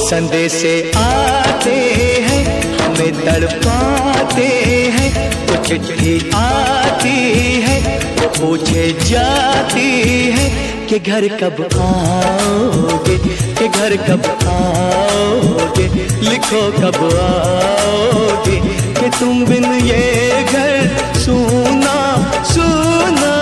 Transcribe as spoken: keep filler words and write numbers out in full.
संदेशे आते हैं हमें तड़पाते हैं, तो चिट्ठी आती है पूछे जाती है कि घर कब आओगे, कि घर कब आओगे, लिखो कब आओगे, कि तुम बिन ये घर सूना सूना